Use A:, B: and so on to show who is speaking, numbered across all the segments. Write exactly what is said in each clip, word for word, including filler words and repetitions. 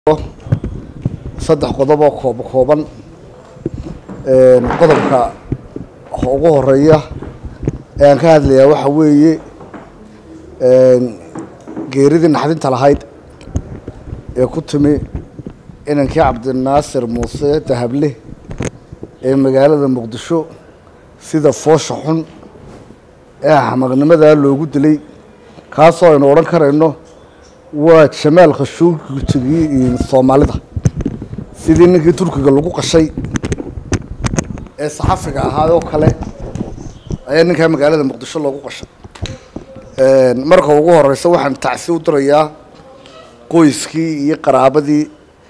A: saddex qodob oo koob kooban een qodobka ugu horeeya ee aan ka hadlayaa waxa weeye een geeridii naxdinta lahayd ee ku timi inankii Cabdinaasir Muuse Dahable ee magaalada Muqdisho sida foosha xun ee xamaaqnimada loogu dilay kaasoo aynu oran karayno waa Jamaal Khashoggi in Soomaalida sidii ninkii Turkiga lagu qashay ee saxafiga ahaa oo kale ayaa ninka magaalada Muqdisho lagu qashay een marka ugu horeysa waxaan tacsi u dirayaa qoyskii iyo qaraabadii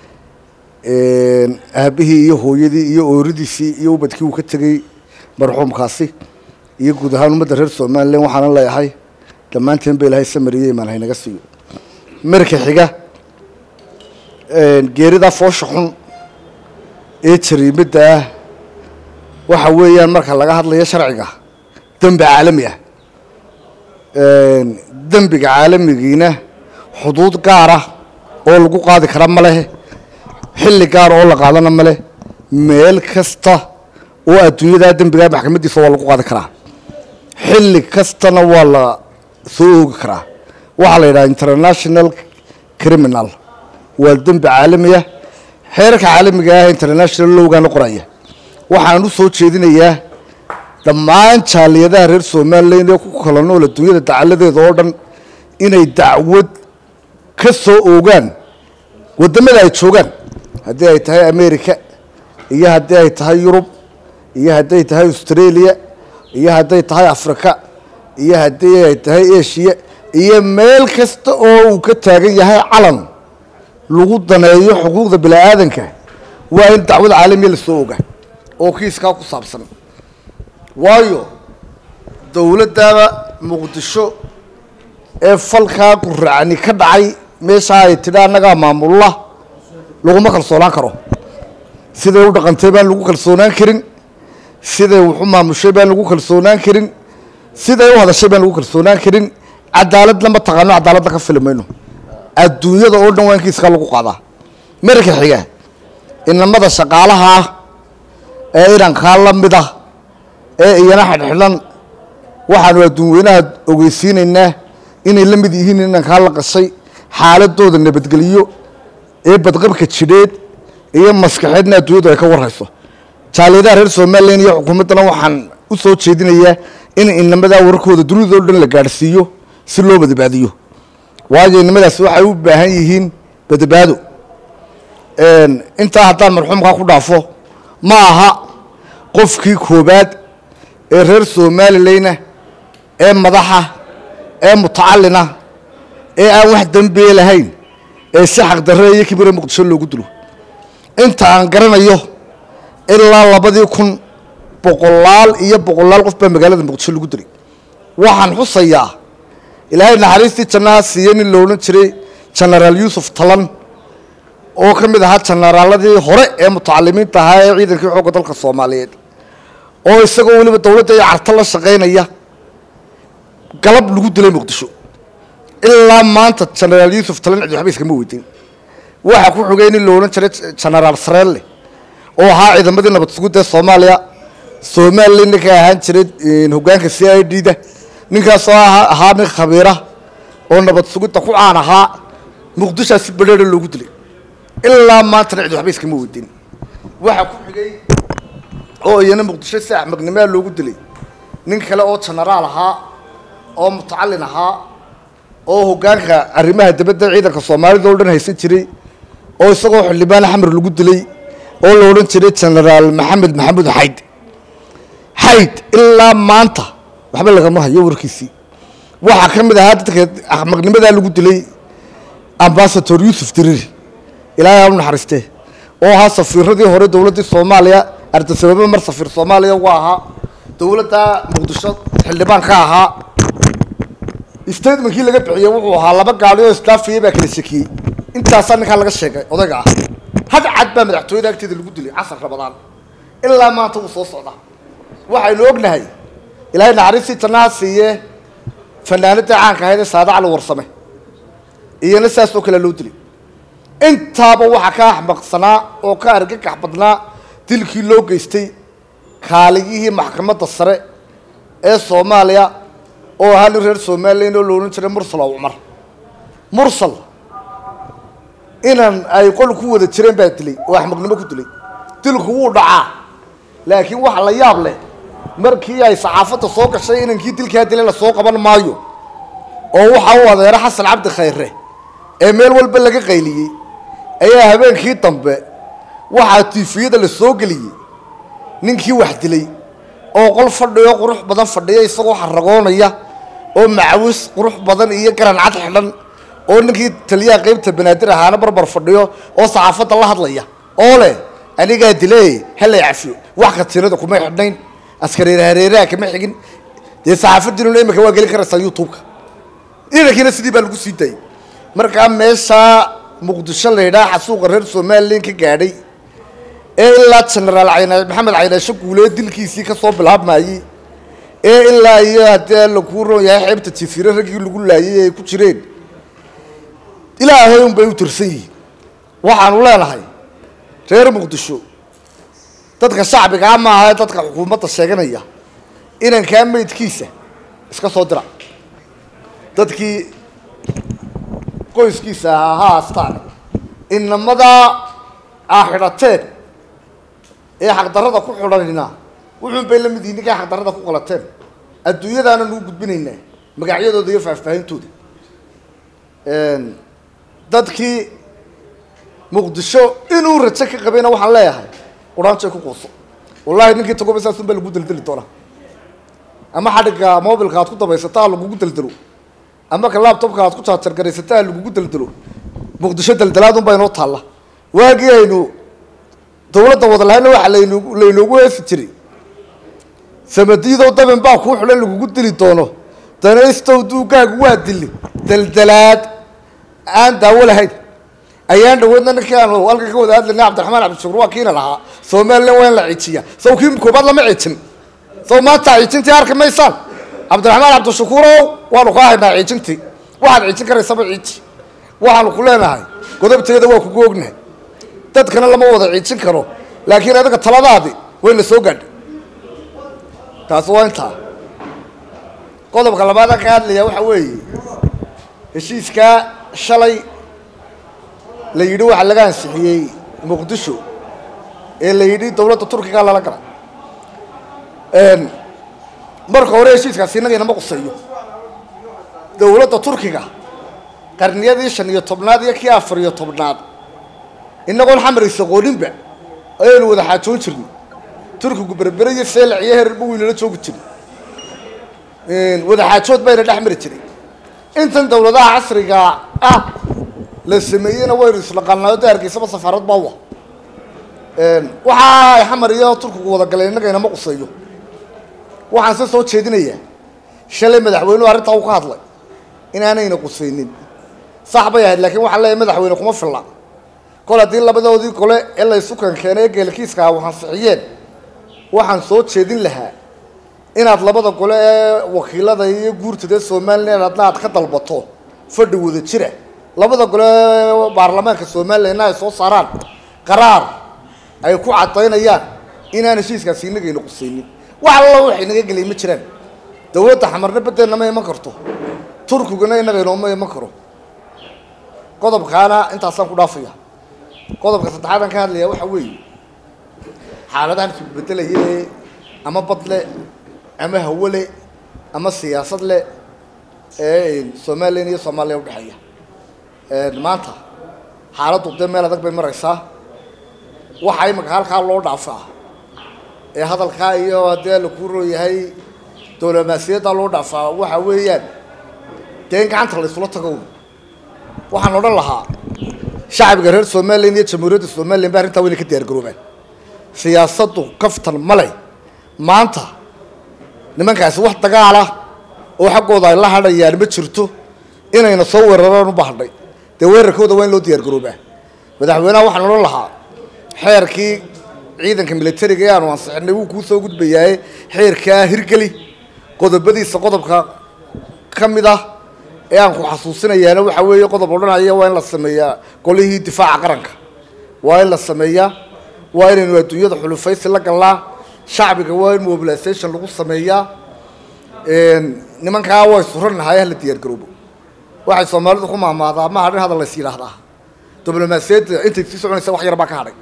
A: een aabihii iyo hooyadii iyo ooridiisii iyo ubadkii uu ka tagay marxuumkaasi iyo guud ahaan ummadda reer Soomaaliland waxaan leeyahay dhammaanteen bay Ilaahay samariyay ma naga siiyo marka xiga een geerida foosha xun ee jariimada waxa weeyaan marka laga hadlayo sharciga dambi caalami ah een dambiga caalamigiina xuduud gaar ah oo lagu qaadi kara ma leh xilli gaar oo la qaadana ma leh meel kasta oo adduunyada dambiga maxkamadiisa waa lagu qaadi karaa xilli kastana waa la soo oogi karaa waxa la yiraahdaa international criminal waa dambi caalami ah xeerarka caalamiga ah international lawga qoraya waxaan u soo jeedinayaa dhammaan jaaliyadaha reer Soomaaliland ee ku kala nool adduunyada dacaladeeda oo dhan inay dacwad ka soo oogaan wadamada ay joogaan haddii ay tahay America iyo haddii ay tahay Yurub iyo haddii ay tahay Australia iyo haddii ay tahay Afrika iyo haddii ay tahay Asia iyo meel kasta oo uu ka taagan yahay calan lagu daneeyo xuquuqda bini'aadanka waa in dacwad caalami la soo oogaa oo kiiska ku saabsan waayo dawladda Muqdisho ee falka quracni ka dhacay meesha ay tidhaa anaga maamulna laguma kalsoonaan karo sidee u dhaqantay baan lagu kalsoonaan karin sidee wuxuu maamushay baan lagu kalsoonaan karin sidee u hadashay baan lagu kalsoonaan karin cadaalad lama taqaano cadaalad ka filmayno adduunyada oo dhan waan kiiska lagu qaadaa marka xiga inamada shaqaalaha ee iran ka lamida ee iyana xidhan waxaanu adduunyada ogeysiinaynaa inay la mid yihiin inaan ka la qashay xaaladooda nabadgeliyo ee badqabka jireed iyo maskaxeedna adduunyada ay ka warhayso jaaliyadaha reer Soomaaliland iyo xukuumadana waxaan u soo jeedinayaa in inamada warkooda dunida oo dhan la gaarsiiyo si loo badbaadiyo waayo inamadaas waxay u baahan yihiin badbaado een inta haddaan marxuumka ku dhaafo ma aha qofkii koobaad ee reer Soomaaliland ee madaxa ee mutacallina ee aan wax dambi lahayn ee si xaq darro iyo kibir Muqdisho loogu dilo inta aan garanayo ilaa labadii kun boqolaal iyo boqolaal qof baa magaalada Muqdisho lagu dilay waxaan xusayaa Ilaahay naxariistii jannaha siiyay loolan jiray General Yusuf Talan oo ka mid ahaa generaaladii hore ee mutacallimiinta ahaa ee ciidankii xoogga dalka Soomaaliyeed oo isagoo waliba dawladda ay carta la shaqeynaya galab lagu dilay Muqdisho ilaa maanta General Yusuf Talan cid waxba iskama weydiin waxa ku xogay in loolan jiray General Sarelle oo ahaa ciidamadii nabad sugidda Soomaaliya Soomaaliland ka ahaan jiray hoggaanka C I D da ninkaas oo ahaa nin khabiira oo nabad sugidda ku caan ahaa Muqdisho si badheer loogu dilay ilaa maanta cid waxba iskama weydiin waxa ku xigay oo iyana Muqdisho si axmaqnimo loogu dilay nin kale oo generaal ahaa oo mutacallin ahaa oo hoggaanka arrimaha dibadda ciidanka Soomaalida oo dhan haysan jiray oo isagoo xildhibaan xamar lagu dilay oo la oran jiray General Maxamed Maxamuud Hayd Hayd ilaa maanta waxba laga ma hayo warkiisii waxa ka mid ahaa dadka axmaqnimada lagu dilay Ambassador Yusuf Diriri Ilaahay uu naxariistay oo ahaa safiiradii hore dawladda Soomaaliya arda sabab mar safiir Soomaaliya waa ahaa dawladda Muqdisho xildhibaan ka ahaa statementkii laga bixiyay wuxuu ahaa laba gaari oo staafiyay baa kala shakiyay intaas ninka laga sheegay odaga ah had cad baa madaxtooyada agteeda lagu dilay casar Ramadaan ilaa maanta uu soo socda waxaynu ognahay Ilaahay naxariistii jannaha siiyay fanaanada caanka ahayd Saadac Al Warsame iyana saas oo kale loo dilay intaaba waxa ka axmaqsanaa oo ka argagax badnaa dilkii loo geystay kaaligihii maxkamadda sare ee Soomaaliya oo hal reer Soomaaliyeed oo loolan jiray Mursal Umar Mursal inan ay qol ku wada jireen baa dilay oo axmaqnimo ku dilay dilku wuu dhacaa laakiin waxa la yaab leh markii ay saxaafadda soo gashay inankii dilka dilay la soo qaban maayo oo waxa uu adeer Xasan Cabdi Khayre ee meel walba laga qayliyay ayaa habeenkii dambe waxa tifiyada la soo galiyay ninkii wax dilay oo qol fadhiyo qurux badan fadhiyo isagoo xaragoonaya oo macawis qurux badan iyo garan cad xidhan oo ninkii taliya qaybta banaadir ahaana barbar fadhiyo oo saxaafadda la hadlaya oo leh aniga dilay hal yaafio wax ka tirada kuma xidhnayn askari hareeraha kama xigin de saxaafaddu inuu imika waa gali karaysa YouTube-ka inankina sidii baa lagu sii day marka meesha Muqdisho leeyahay xasuuqa reer Soomaaliyeed ka gaadhay ee ilaa General Ayna Maxamed Ayna Shaquule dilkiisii ka soo bilaabmayay ee ilaa iyo hadee la ku rooyay xeebta Tifire ragii lagu laayay ay ku jireen ilaahay un bay u tirsan waxaan u leenahay reer Muqdisho dadka shacbiga ama ah dadka xukuumadda sheeganaya inaan ka meedkiisa iska soo dira dadkii qoyskiisa ahaa astaan inamada aakhirateen ee xaq darrada ku xidhanina wuxuu bay la mid yihiin ka xaq darrada ku qalateen adduunyadaana lagu gudbinaynaa magacyadooda iyo faahfaahintooda een dadkii Muqdisho inuu rajo ka qabeena waxaan leeyahay quraanjay ku qooso wallahi ninkii tago basaasun baa lagu daldali doona ama xadhiga mobilka aad ku dabaysataa lagu daldalo ama ka laptopka aad ku charger garaysataa lagu daldalo Muqdisho daldalaadun baa inoo taala waagii aynu dawladda wada lahayn waxa leeynu leeynugu heesi jiray samadiido daban baa ku xulan lagu dili doono danaysto duugaagu waa dili daldalaad aan daawo lahayn ayaan dhawadna ninkaan walka ka wada hadlay Cabdiraxmaan Cabdi waa kiina lahaa Soomaaliland waa la ciijiya sawkiin koobad lama ciijin soo ma taayintii arka meesaan Cabdiraxmaan Cabdi Shukuuro waa lu qaahay ciijintii waxaad ciijin karaysaa ciiji waxaan ku leenahay godobteeda waa ku goognahay dadkana lama wada ciijin karo laakiin adiga taladaadi way la soo gaadhay taas waa inta qodobka labaad ka hadlaya waxa weeye heshiiska shalay la yidhi waxa laga ansixiyay Muqdisho ee la yidhi dawladda Turkiga la galay een marka hore heshiiskaasi inaga inama qusayo dawladda Turkiga qarniyadii shan iyo tobnaad iyo kii afar iyo tobnaad inagoon xamraysa qoolinba ayaynu wada xaajoon jirnay Turkigu berberaya seel iyo herbu wiilala joogi jiray een wada xaajood bayna dhaxmari jiray intan dawladaha casriga ah la sameeyay way isla qalnaa daarkiisa safarad baa een waxa ay xamariyo Turkigu wada galeen inaga inama qusayo waxaan soo jeedinayaa shalay madaxweynuhu arrinta uu ka hadlay inaanayna qusaynin صاحبي لكن وحلا مدحوينه كما فلا كل هذه لبدودي كله إلا يسكن كانوا جالكيس كا وحن صحيين وحن صوت شدين لها إن أطلبت كله وكيلة ذي جورت ده سومالنا رتنا أتخذ البطو فرد وذي شراء لبدا كله برلمان كسومال لنا صوت صاران قرار أيكون عطينا إياه إن أنا شيء كسيني كي نقصيني وعلى وحين نجي متشرن دولة حمرنا بدنا ما يمكرتو تركوا جنا ينغيرهم ما يمكروا قضب خانة أنت أصلاً كرافية قضب قصة هذا كان ليه وحوي حالتها بتله هي أما بطلة أما هولة أما السياسة له إيه سوماليني سومالي وبحية المانتا حالته قدام ماله ذاك بمرساه وحي مكان خال لورد عفا إيه هذا الخاية وده الكورو يهي دولة مسيرة لورد عفا وحويان تين كان ترى الصلاة تقوم waxaan oran lahaa shacabka reer Soomaaliyeed iyo jamhuuriyadda Soomaaliyeed baa inta weyn ka diyaar garoobeen siyaasaddu kaftan malay maanta nimankaas wax dagaal ah oo xaqooda ay la hadayaan ma jirto inayna soo weeraraan u baahnay de weerarkooda waa in loo diyaar garoobaa madaxweynaha waxaan oran lahaa xeerkii ciidanka militariga ee aan wansixnay uu ku soo gudbayay xeerka hirgeli qodobadiisa qodobka kamid ah ee aan ku xasuusinayaana waxa weeye qodob odhanaya waa in la sameeyaa golihii difaaca qaranka waa in la sameeyaa waa inaynu adduunyada xulufaysi la galnaa shacbiga waa in mobilization lagu sameeyaa nimankaa way suranahay hala diyaar garoobo waxay Soomaalidu ku maamaadaa ma hadhin hadal la is yiraahdaa diblomaasiyadda intay sii soconaysa wax yar baa ka hadhay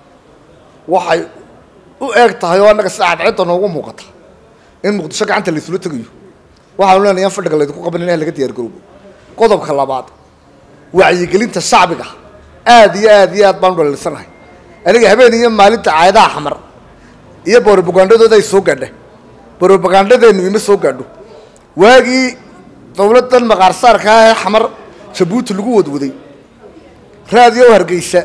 A: waxay u eeg tahay oo anaga saacad cidda noogu muuqata in muqdisho gacanta la isula tagayo waxaan leenahay in fadhiga la idinku qaban in laga diyaar garoobo qodobka labaad wacyigelinta shacbiga aad iyo aad iyo aad baan dhalisanahay aniga habeen iyo maalinta caayadaha xamar iyo propagandadooda ay soo gaadhay propagandadeennu ima soo gaadho waagii dawladdan maqaarsaarka ah xamar Jabuuti lagu wadwaday raadiyo Hargeysa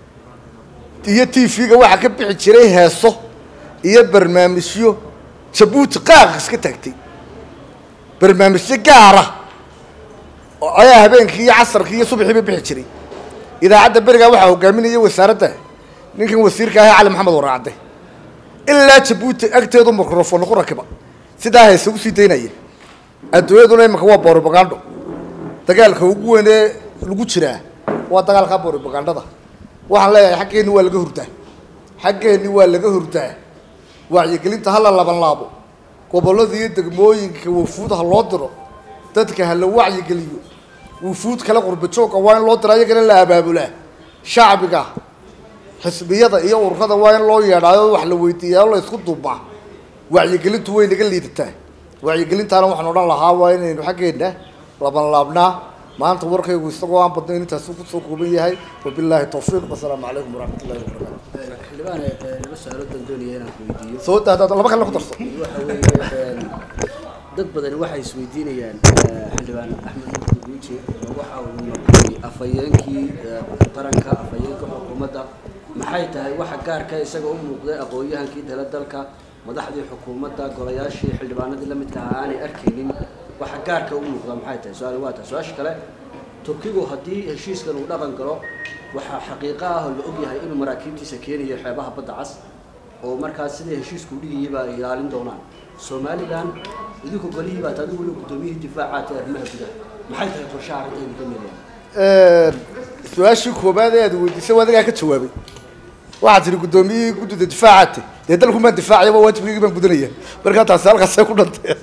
A: iyo T V-ga waxa ka bixi jiray heeso iyo barnaamijyo Jabuuti qaaq iska tagtay barnaamijyo gaar ah oo ayaa habeenkii iyo casarkii iyo subaxii bixi jiray idaacadda bariga waxa hogaaminayay wasaaradda ninkan wasiirka ah Cali Maxamed Waraacde ilaa Jabuuti agteedu mikrofon ku rakiba sidaa heeso u sii deynaya adduunyaduna imika waa propaganda dagaalka ugu weyn ee lagu jiraa waa dagaalka propagandada waxaan leeyahay xaqeeni waa laga hurtaa xaqeeni waa laga hurtaa wacyigelinta hal laban laabo gobolada iyo degmooyinka wafuudaha loo diro dadka hal wacyigeliyo wafuud kala qurba joog waa in loo diro ayaga la abaabulaa shacbiga xisbiyada iyo ururada waa in loo yeedhaayo wax la weydiiyo la isku duubaa wacyigelintu way naga liidataa wacyigelintaana waxaan odhan lahaa waa inaynu xaqeena laban laabnaa maanta warkaygu isagoo aan badnayn intaas ku soo kooban yahay wabillahi tawfiiq wassalaamu calaykum waraxmatullaahi wabarakaatuh
B: xildhibaan laba su'aalood baan doonayaa inaan ku weydiiyo
A: soo daadad laba kale ku darso
B: waxa weeye dad badan waxay isweydiinayaan xildhibaan Axmed Guuji waxa uu noqday afayeenkii qaranka afayeenka xukuumadda maxay tahay waxa gaarka isaga u muuqday aqoonyahankii dalka madaxdii xukuumadda golayaashii xildhibaanadii la midka ah aanay arkaynin waxa gaarka u muuqda maxay tahay su'aal waa taas su'aasha kale Turkigu hadii heshiiskan uu dhaqan galo waxa xaqiiqo ah oo la og yahay inuu maraakiibtiisa keenayo xeebaha badda cas oo markaas sidii heshiisku dhigayay baa ilaalin doonaan Soomaaliland idinku golihii baa taadu wali gudoomiyihii difaacaadka arrimaha gudaha maxay tahay qorshaha arrintan ka mid
A: ah su'aashii koobaad ee aad weydiisay wadaga ka jawaabay waxa tiri gudoomiyihii gudida difaacaadka dee dalku ma difaacayba waajibkii baan gudanaya marka taas halkaas ay ku dhantay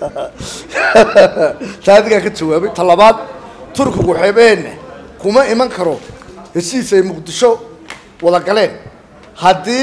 A: taadiga ka jawaabay talabaad Turkigu xeebeena kuma iman karo heshiis ay Muqdisho wada galeen hadii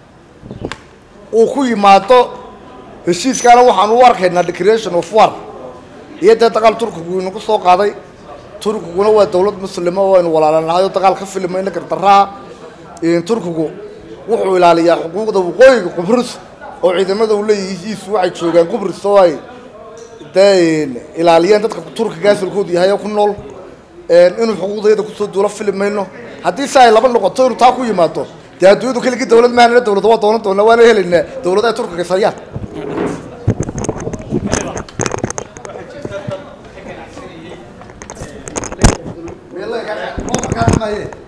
A: uu ku yimaado heshiiskaana waxaan u arkaynaa declaration of war iyo dagaal Turkigu inuu soo qaaday Turkiguna waa dawlad muslima oo aynu walaalanahay dagaal ka filmayna gardaraa in Turkigu wuxuu ilaaliyaa xuquuqda waqooyiga Qubrus oo ciidamada uu leeyahay waxay joogaan Qubrus oo ay deen ilaaliyaan dadka Turkiga asalkoodu yahay ku nool inuu xuquuqdeeda ku soo duula filmayno hadii say laba noqoto inuu taa ku yimaado dee adduunyadu kaliya dawlad maana dawlad waa doonan doona waana helinaa dawladda Turkiga sayaan meelaha ka